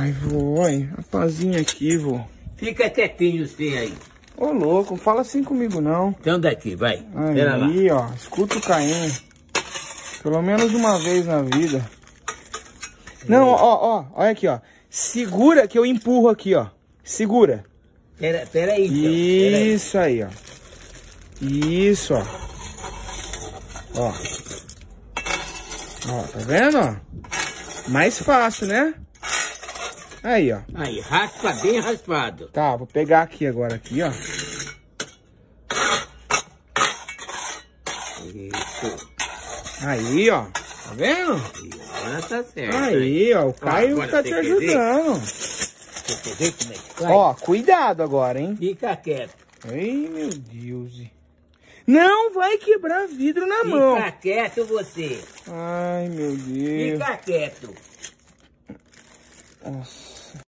Ai, vô, olha, a pazinha aqui, vô. Fica quietinho você aí. Ô, louco, não fala assim comigo, não. Então daqui, vai. Pera lá. Aí, ó, escuta o Caim. Pelo menos uma vez na vida. Não, ó, olha aqui, ó. Segura que eu empurro aqui, ó. Segura. Pera aí, então. Isso aí, ó. Isso, ó. Ó. Ó, tá vendo, ó? Mais fácil, né? Aí, ó. Aí, raspa bem raspado. Tá, vou pegar aqui agora, aqui, ó. Isso. Aí, ó. Tá vendo? Agora tá certo. Aí, ó. O Caio agora tá você te quer ver? ajudando. Você quer ver como é que faz? Ó, cuidado agora, hein? Fica quieto. Ai, meu Deus. Não vai quebrar vidro na mão. Fica quieto você. Ai, meu Deus. Fica quieto. Nossa.